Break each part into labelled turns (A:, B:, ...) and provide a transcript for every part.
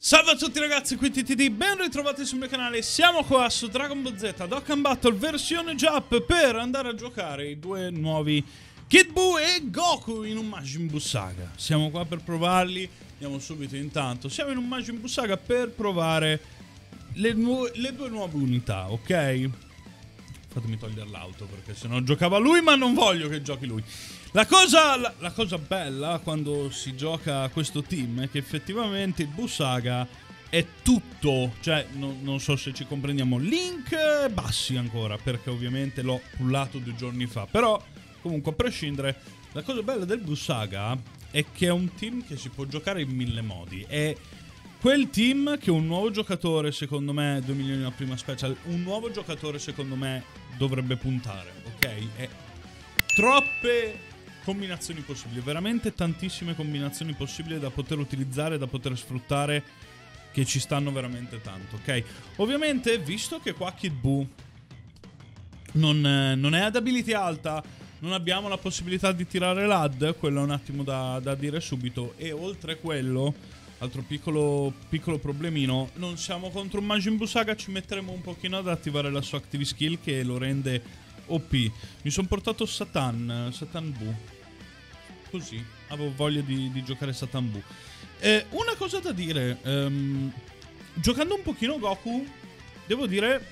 A: Salve a tutti ragazzi, qui TTD, ben ritrovati sul mio canale. Siamo qua su Dragon Ball Z Dokkan Battle versione Jap per andare a giocare i due nuovi Kid Buu e Goku in un Majin Buu Saga. Siamo qua per provarli, andiamo subito intanto. Siamo in un Majin Buu Saga per provare le due nuove unità, ok? Fatemi togliere l'auto perché sennò giocava lui, ma non voglio che giochi lui. La cosa bella quando si gioca a questo team è che effettivamente il Buu Saga è tutto, cioè non so se ci comprendiamo, link bassi ancora, perché ovviamente l'ho pullato 2 giorni fa, però comunque a prescindere, la cosa bella del Buu Saga è che è un team che si può giocare in 1000 modi, è quel team che un nuovo giocatore, secondo me, 2 milioni la prima special, un nuovo giocatore secondo me dovrebbe puntare, ok? È troppe combinazioni possibili, veramente tantissime combinazioni possibili da poter utilizzare, da poter sfruttare, che ci stanno veramente tanto, ok? Ovviamente, visto che qua Kid Buu non è ad ability alta, non abbiamo la possibilità di tirare l'AD, quello è un attimo da dire subito, e oltre quello, altro piccolo problemino, non siamo contro un Majin Buu Saga, ci metteremo un pochino ad attivare la sua active skill che lo rende OP. Mi sono portato Satan Buu, così avevo voglia di giocare Satan Buu. Una cosa da dire, giocando un pochino Goku, devo dire,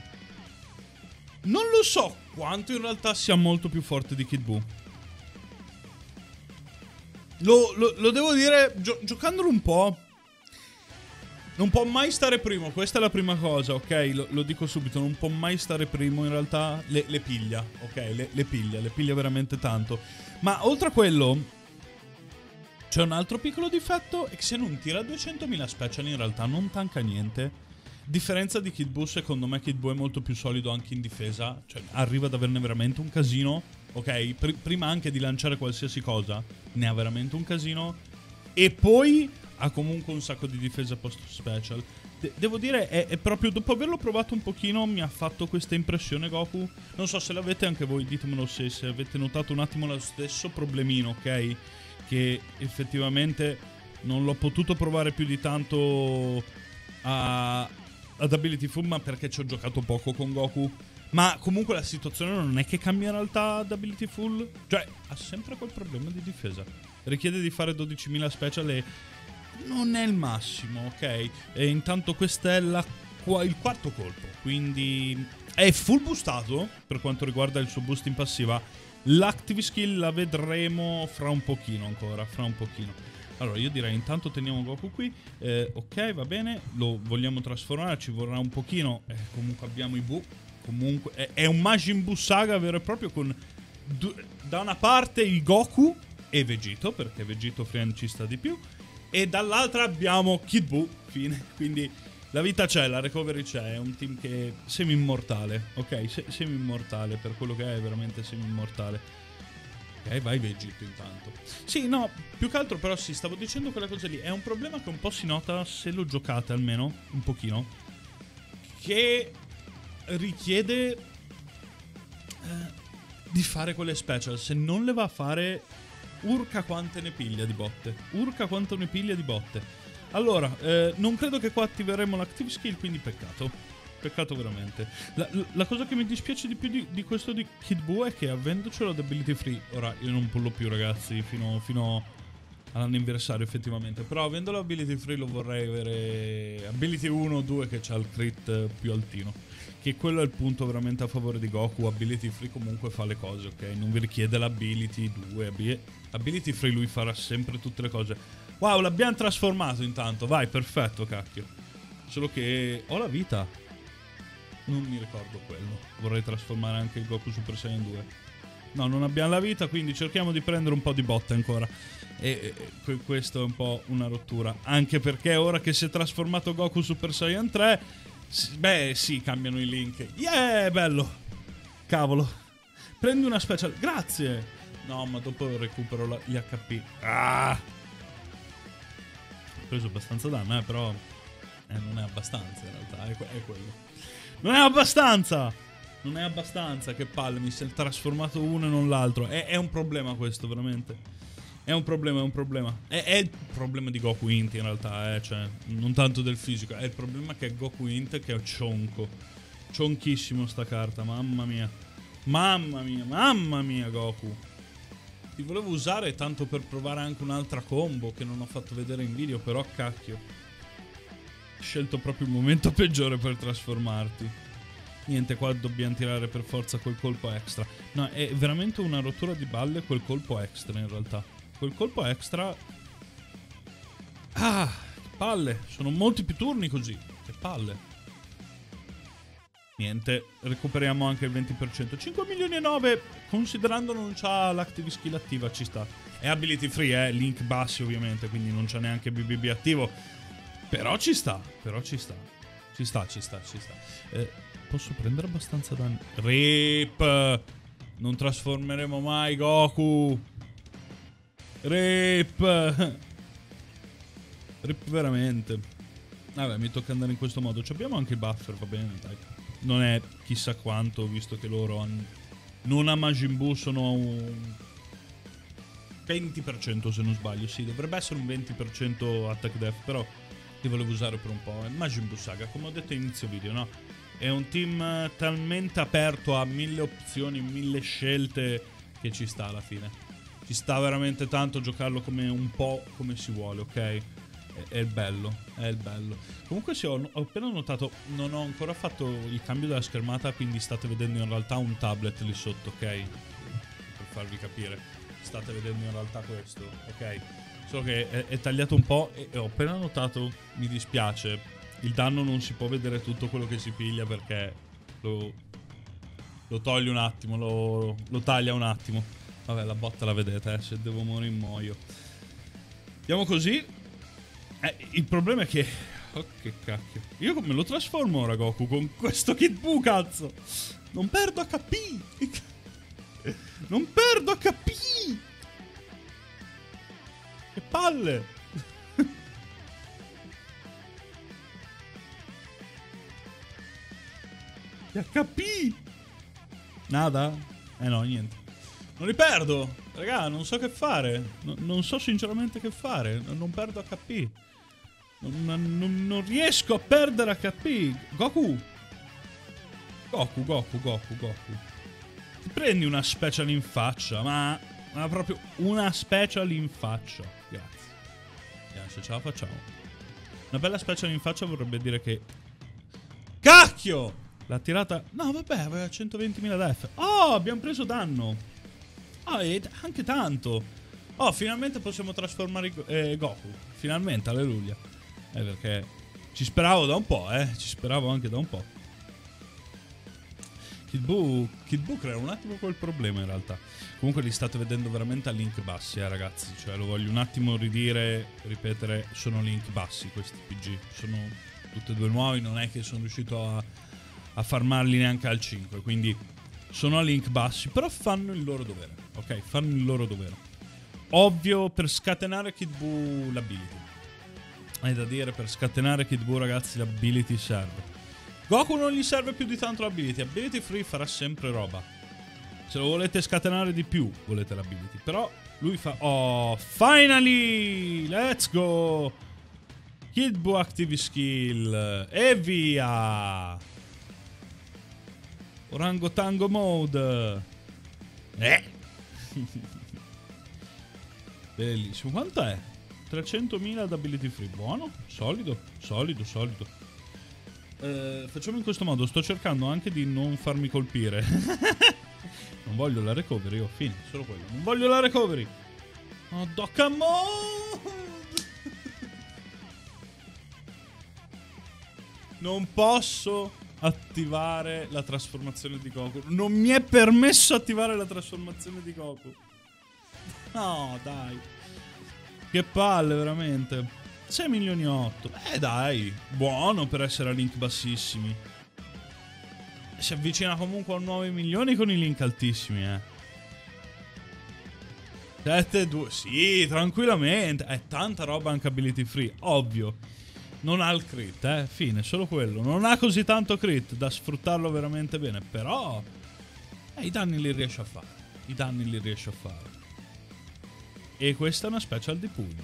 A: non lo so quanto in realtà sia molto più forte di Kid Buu. Lo devo dire, giocandolo un po', non può mai stare primo, questa è la prima cosa, ok? Lo dico subito, non può mai stare primo, in realtà le piglia, ok? Le piglia veramente tanto. Ma oltre a quello, c'è un altro piccolo difetto, è che se non tira 200.000 special in realtà non tanca niente. Differenza di Kid Buu, secondo me Kid Buu è molto più solido anche in difesa, cioè arriva ad averne veramente un casino, ok? Prima anche di lanciare qualsiasi cosa, ne ha veramente un casino. E poi ha comunque un sacco di difesa post special. Devo dire, è proprio dopo averlo provato un pochino mi ha fatto questa impressione Goku. Non so se l'avete anche voi, ditemelo se avete notato un attimo lo stesso problemino, ok? Che effettivamente non l'ho potuto provare più di tanto ad Ability Full, ma perché ci ho giocato poco con Goku. Ma comunque la situazione non è che cambia in realtà ad Ability Full. Cioè, ha sempre quel problema di difesa. Richiede di fare 12.000 special e non è il massimo, ok? E intanto questa è il quarto colpo, quindi è full boostato per quanto riguarda il suo boost in passiva. L'active skill la vedremo fra un pochino ancora, Allora io direi intanto teniamo Goku qui, ok, va bene, lo vogliamo trasformare, ci vorrà un pochino, comunque abbiamo i Buu, comunque è un Majin Buu Saga vero e proprio con da una parte il Goku e Vegito, perché Vegito Friend ci sta di più, e dall'altra abbiamo Kid Buu, fine, quindi la vita c'è, la recovery c'è, è un team che è semi-immortale, ok? Semi-immortale, per quello che è veramente semi-immortale. Ok, vai Vegito intanto. Sì, no, più che altro però sì, stavo dicendo quella cosa lì, è un problema che un po' si nota se lo giocate almeno, un pochino, che richiede di fare quelle special, se non le va a fare urca quante ne piglia di botte. Allora, non credo che qua attiveremo l'active skill, quindi peccato veramente. La cosa che mi dispiace di più di questo di Kid Buu è che avendocelo ad ability free, ora io non pullo più ragazzi fino all'anniversario effettivamente, però avendolo ability free lo vorrei avere ability 1 o 2 che c'ha il crit più altino, che quello è il punto veramente a favore di Goku. Ability free comunque fa le cose, ok? Non vi richiede l'ability 2, ability free lui farà sempre tutte le cose. Wow, l'abbiamo trasformato intanto, vai, perfetto, cacchio. Solo che ho la vita, non mi ricordo quello. Vorrei trasformare anche il Goku Super Saiyan 2. No, non abbiamo la vita, quindi cerchiamo di prendere un po' di botte ancora. E questo è un po' una rottura, anche perché ora che si è trasformato Goku Super Saiyan 3, beh sì, cambiano i link. Yeah, bello. Cavolo. Prendi una special, grazie. No, ma dopo recupero gli HP. Ah, ho preso abbastanza danno, però non è abbastanza in realtà, è quello. Non è abbastanza, che palle, mi si è trasformato uno e non l'altro. È un problema questo, veramente. È un problema, è un problema. È il problema di Goku Int in realtà, cioè, non tanto del fisico. È il problema che è Goku Int che è cionco. Cionchissimo sta carta, mamma mia. Mamma mia Goku. Ti volevo usare tanto per provare anche un'altra combo che non ho fatto vedere in video, però cacchio. Ho scelto proprio il momento peggiore per trasformarti. Niente, qua dobbiamo tirare per forza quel colpo extra. No, è veramente una rottura di balle quel colpo extra in realtà. Quel colpo extra... Ah, che palle. Sono molti più turni così. Che palle. Niente, recuperiamo anche il 20%. 5 milioni e 9, considerando non c'ha l'active skill attiva, ci sta. È ability free, link bassi ovviamente, quindi non c'ha neanche BBB attivo. Però ci sta, ci sta. Posso prendere abbastanza danni. Rip! Non trasformeremo mai Goku! Rip! Rip veramente. Vabbè, mi tocca andare in questo modo. Ci abbiamo anche i buffer, va bene, dai. Non è chissà quanto, visto che loro hanno... Non a Majin Buu sono un 20% se non sbaglio. Sì, dovrebbe essere un 20% attack def, però li volevo usare per un po'. Majin Buu Saga, come ho detto inizio video, no? È un team talmente aperto a 1000 opzioni, 1000 scelte, che ci sta alla fine. Ci sta veramente tanto giocarlo come un po' come si vuole, ok? È il bello, è il bello. Comunque sì, ho appena notato, non ho ancora fatto il cambio della schermata, quindi state vedendo in realtà un tablet lì sotto, ok? Per farvi capire, state vedendo in realtà questo, ok? Solo che è tagliato un po' e ho appena notato, mi dispiace, il danno non si può vedere tutto quello che si piglia perché lo toglie un attimo, lo taglia un attimo. Vabbè, la botta la vedete, se devo morire muoio. Andiamo così. Il problema è che... Oh, che cacchio. Io come lo trasformo ora Goku con questo Kid Buu, cazzo? Non perdo HP! Non perdo HP! Che palle! HP! Nada? No, niente. Non li perdo! Raga, non so che fare. Non so sinceramente che fare. Non perdo HP. Non riesco a perdere HP. Goku. Ti prendi una special in faccia, ma proprio una special in faccia. Grazie. Se ce la facciamo. Una bella special in faccia vorrebbe dire che... Cacchio! L'ha tirata... No, vabbè, aveva 120.000 def. Oh, abbiamo preso danno. Oh, e anche tanto. Oh, finalmente possiamo trasformare Goku. Finalmente, alleluia. Perché ci speravo da un po', ci speravo anche da un po'. Kid Buu crea un attimo quel problema in realtà. Comunque li state vedendo veramente a link bassi, ragazzi. Cioè, lo voglio un attimo ripetere, sono link bassi questi PG. Sono tutti e due nuovi, non è che sono riuscito a farmarli neanche al 5. Quindi sono a link bassi, però fanno il loro dovere. Ok, fanno il loro dovere. Ovvio, per scatenare Kid Buu l'ability. È da dire, per scatenare Kid Buu, ragazzi, l'ability serve. Goku non gli serve più di tanto l'ability. Ability free farà sempre roba. Se lo volete scatenare di più, volete l'ability. Però lui fa... Oh, finally! Let's go! Kid Buu active skill. E via! Orangotango mode. Bellissimo. Quanto è? 300.000 ad ability free. Buono. Solido. Facciamo in questo modo. Sto cercando anche di non farmi colpire. Non voglio la recovery. Ho fine. Solo quello. Non voglio la recovery. Oh, Docamon. Non posso attivare la trasformazione di Goku. Non mi è permesso attivare la trasformazione di Goku. No, dai. Che palle, veramente. 6 milioni e 8. Dai. Buono per essere a link bassissimi. Si avvicina comunque a 9 milioni con i link altissimi, 7-2. Sì, tranquillamente. È tanta roba anche ability free. Ovvio. Non ha il crit, fine, solo quello. Non ha così tanto crit da sfruttarlo veramente bene. Però i danni li riesce a fare. E questa è una special di pugno.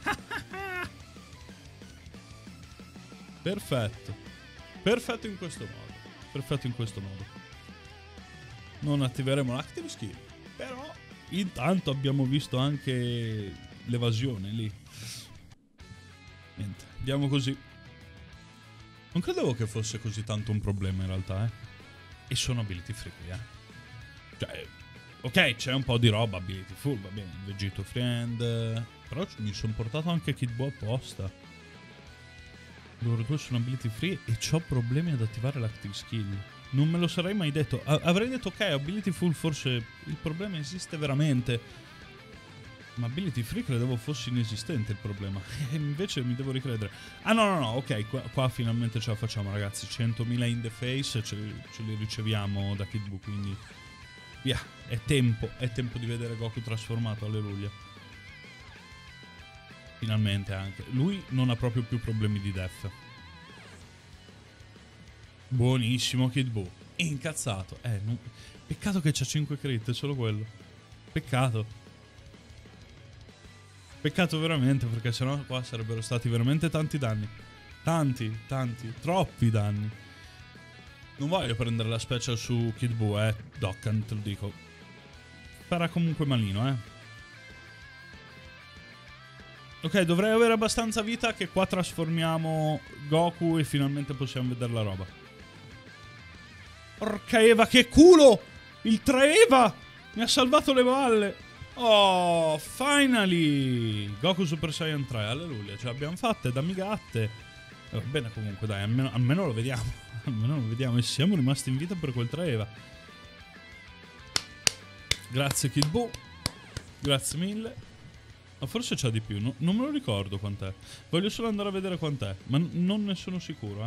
A: Perfetto. Perfetto in questo modo. Perfetto in questo modo. Non attiveremo l'active skill. Però intanto abbiamo visto anche l'evasione lì. Niente, andiamo così. Non credevo che fosse così tanto un problema in realtà, E sono ability free, Cioè, ok, c'è un po' di roba ability full, va bene, Vegito Friend. Però mi sono portato anche Kid Buu apposta. Loro due sono ability free e c'ho problemi ad attivare l'active skill. Non me lo sarei mai detto. Avrei detto ok, ability full forse il problema esiste veramente. Ma ability free credevo fosse inesistente il problema. E invece mi devo ricredere. Ah no, ok, qua finalmente ce la facciamo ragazzi. 100.000 in the face ce li riceviamo da Kid Buu, quindi via, è tempo di vedere Goku trasformato, alleluia. Finalmente anche. Lui non ha proprio più problemi di death. Buonissimo Kid Buu. Incazzato. Peccato che c'ha 5 crit, è solo quello. Peccato. Peccato veramente, perché sennò qua sarebbero stati veramente tanti danni. Tanti, troppi danni. Non voglio prendere la special su Kid Buu, Dokkan, te lo dico. Farà comunque malino, Ok, dovrei avere abbastanza vita che qua trasformiamo Goku e finalmente possiamo vedere la roba. Porca Eva, che culo! Il 3 Eva! Mi ha salvato le balle! Oh, finally! Goku Super Saiyan 3, alleluia, ce l'abbiamo fatte, dammi gatte. Va bene comunque, dai, almeno lo vediamo. Almeno lo vediamo e siamo rimasti in vita per quel 3 Eva. Grazie Kid Buu. Grazie mille. Ma forse c'ha di più, non me lo ricordo quant'è. Voglio solo andare a vedere quant'è, ma non ne sono sicuro,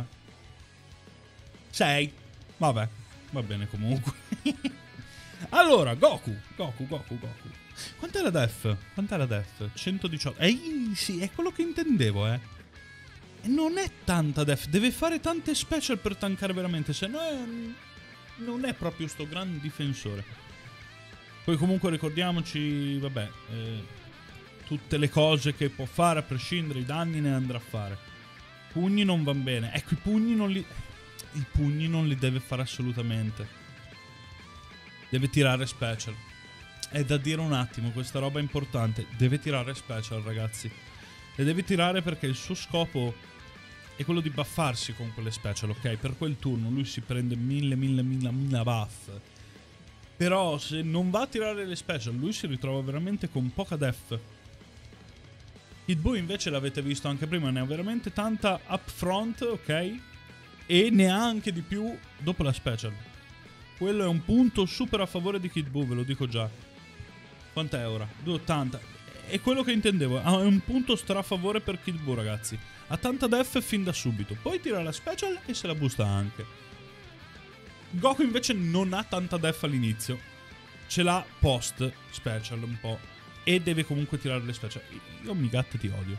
A: 6. Vabbè, va bene comunque. Allora, Goku. Quant'è la def? 118. Sì, è quello che intendevo, Non è tanta def, deve fare tante special per tankare veramente, se no non è proprio sto gran difensore. Poi comunque ricordiamoci, vabbè, tutte le cose che può fare, a prescindere i danni ne andrà a fare. Pugni non van bene. Ecco, i pugni non li deve fare assolutamente. Deve tirare special. È da dire un attimo, questa roba è importante. Deve tirare special, ragazzi. Le deve tirare perché il suo scopo è quello di buffarsi con quelle special, ok? Per quel turno lui si prende 1000 buff. Però se non va a tirare le special, lui si ritrova veramente con poca def. Kid Buu invece l'avete visto anche prima, ne ha veramente tanta up front, ok? E ne ha anche di più dopo la special. Quello è un punto super a favore di Kid Buu, ve lo dico già. Quant'è ora? 280. È quello che intendevo. È un punto strafavore per Kid Buu, ragazzi. Ha tanta def fin da subito. Poi tira la special e se la busta anche. Goku invece non ha tanta def all'inizio. Ce l'ha post special un po'. E deve comunque tirare le special. Io mi gatto ti odio.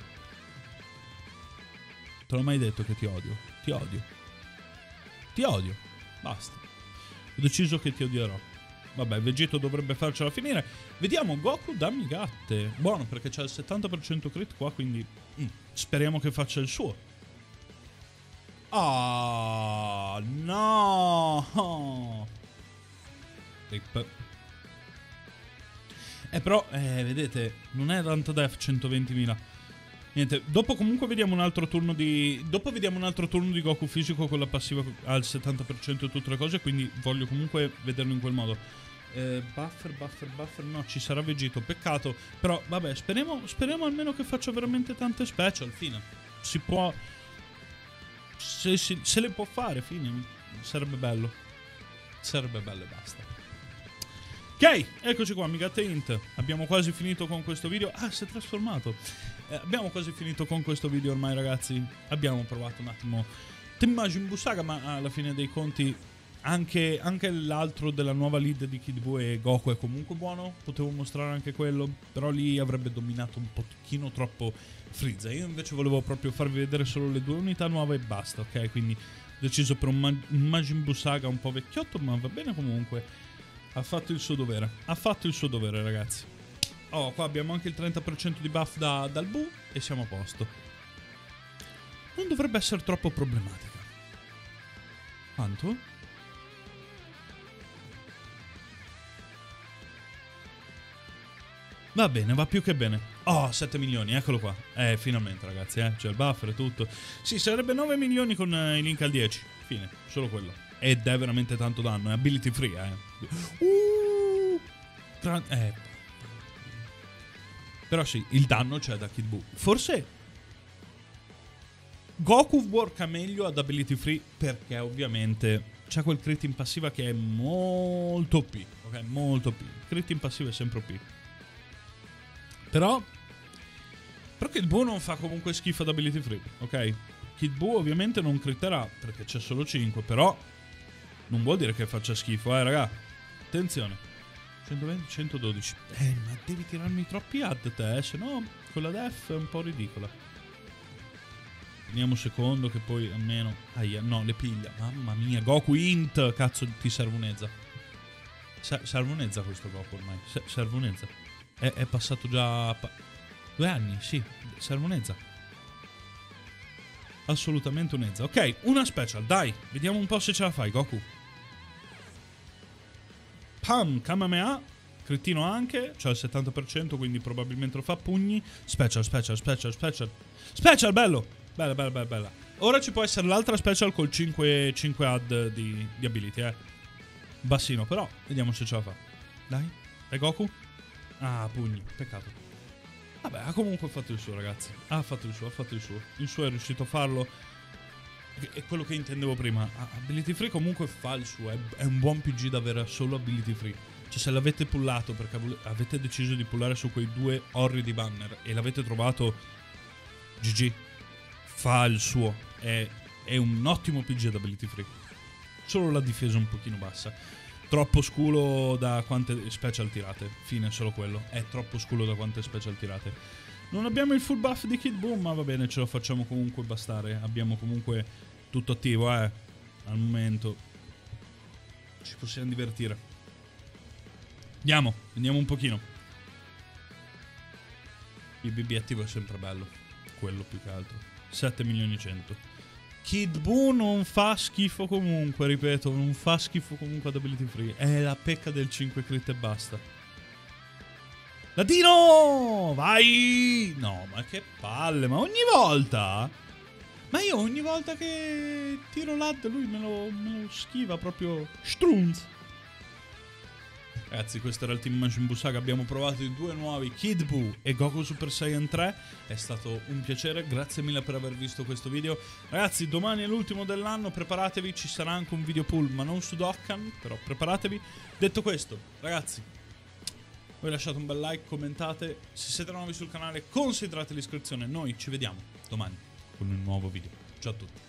A: Te l'ho mai detto che ti odio. Ti odio. Ti odio. Basta. Ho deciso che ti odierò. Vabbè, Vegito dovrebbe farcela finire. Vediamo, Goku dammi gatte. Buono, perché c'è il 70% crit qua, quindi speriamo che faccia il suo. Ah, no. Rip. Però, vedete, non è tanta def 120.000. Niente, dopo comunque vediamo un altro turno di... Dopo vediamo un altro turno di Goku fisico con la passiva al 70% e tutte le cose, quindi voglio comunque vederlo in quel modo. Buffer, no, ci sarà Vegito, peccato. Però, vabbè, speriamo almeno che faccia veramente tante special, fine. Si può... Se le può fare, fine. Sarebbe bello. Sarebbe bello e basta. Ok, eccoci qua, Migate Int. Abbiamo quasi finito con questo video. Ah, si è trasformato. Abbiamo quasi finito con questo video ormai, ragazzi. Abbiamo provato un attimo Team Majin Buu Saga, ma alla fine dei conti anche l'altro della nuova lead di Kid Buu e Goku è comunque buono. Potevo mostrare anche quello, però lì avrebbe dominato un pochino troppo Frieza. Io invece volevo proprio farvi vedere solo le due unità nuove e basta, ok? Quindi ho deciso per un Majin Buu Saga un po' vecchiotto, ma va bene comunque. Ha fatto il suo dovere. Ha fatto il suo dovere, ragazzi. Oh, qua abbiamo anche il 30% di buff dal Buu e siamo a posto. Non dovrebbe essere troppo problematica. Quanto? Va bene, va più che bene. Oh, 7 milioni, eccolo qua. Finalmente ragazzi, c'è il buffer e tutto. Sì, sarebbe 9 milioni con i link al 10. Fine, solo quello. Ed è veramente tanto danno, è ability free, Però sì, il danno c'è da Kid Buu. Forse Goku worka meglio ad ability free perché ovviamente c'è quel crit in passiva che è molto OP, ok? Molto OP. Il crit in passiva è sempre OP. Però Kid Buu non fa comunque schifo ad ability free, ok? Kid Buu ovviamente non critterà perché c'è solo 5, però non vuol dire che faccia schifo, raga. Attenzione. 120, 112. Ma devi tirarmi troppi ad te, se no quella def è un po' ridicola. Vediamo un secondo che poi almeno... no, le piglia. Mamma mia, Goku int. Cazzo, ti serve un'ezza. Serve un'ezza questo Goku ormai. Serve un'ezza. È passato già... 2 anni, sì. Serve un'ezza. Assolutamente un'ezza. Ok, una special, dai. Vediamo un po' se ce la fai, Goku. Pam, Kamehameha. Cretino anche. C'ha il 70%, quindi probabilmente lo fa. Pugni. Special. Special, bello. Bella. Ora ci può essere l'altra special col 5 add di ability, Bassino, però vediamo se ce la fa. Dai. È Goku? Ah, pugni. Peccato. Vabbè, ha comunque fatto il suo, ragazzi. Ha fatto il suo. Il suo è riuscito a farlo. È quello che intendevo prima. Ability free comunque fa il suo. È un buon PG da avere solo ability free. Cioè, se l'avete pullato perché avete deciso di pullare su quei 2 orridi banner e l'avete trovato, GG. Fa il suo. È un ottimo PG ad ability free. Solo la difesa un pochino bassa. Troppo sculo da quante special tirate. Fine, solo quello. È troppo sculo da quante special tirate. Non abbiamo il full buff di Kid Buu, ma va bene, ce lo facciamo comunque bastare. Abbiamo comunque tutto attivo, Al momento. Ci possiamo divertire. Andiamo un pochino. Il BB attivo è sempre bello. Quello più che altro. 7 milioni 100. Kid Buu non fa schifo comunque, ripeto, non fa schifo comunque ad ability free. È la pecca del 5 crit e basta. Ladino! Vai! No, ma che palle, ma ogni volta? Ma io ogni volta che tiro l'ad lui me lo schiva proprio strunz. Ragazzi, questo era il Team Majin Buu Saga. Abbiamo provato i 2 nuovi Kid Buu e Goku Super Saiyan 3. È stato un piacere, grazie mille per aver visto questo video. Ragazzi, domani è l'ultimo dell'anno, preparatevi, ci sarà anche un video pull, ma non su Dokkan, però preparatevi. Detto questo, ragazzi, voi lasciate un bel like, commentate. Se siete nuovi sul canale, considerate l'iscrizione. Noi ci vediamo domani con un nuovo video. Ciao a tutti.